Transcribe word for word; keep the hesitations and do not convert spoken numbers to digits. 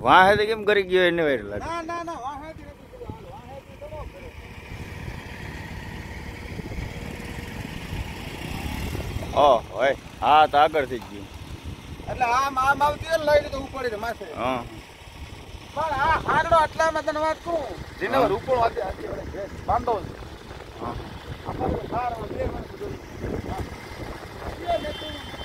વાહ હે કેમ કરી ગયો એને વાયર લાગે ના ના ના વાહ હે વાહ હે તો નો કરે ઓ હોય હા તો આગળ થઈ ગયું એટલે આમ આમ આવતી હોય ને લઈ લીધું ઉપાડી ને માથે હા પણ આ હારડો આટલામાં તને વાત કહું જેને રૂપો વાતે આથી બાંધો છે હા આપણે સારો બે વર્ષ જોયું હા એ લેતું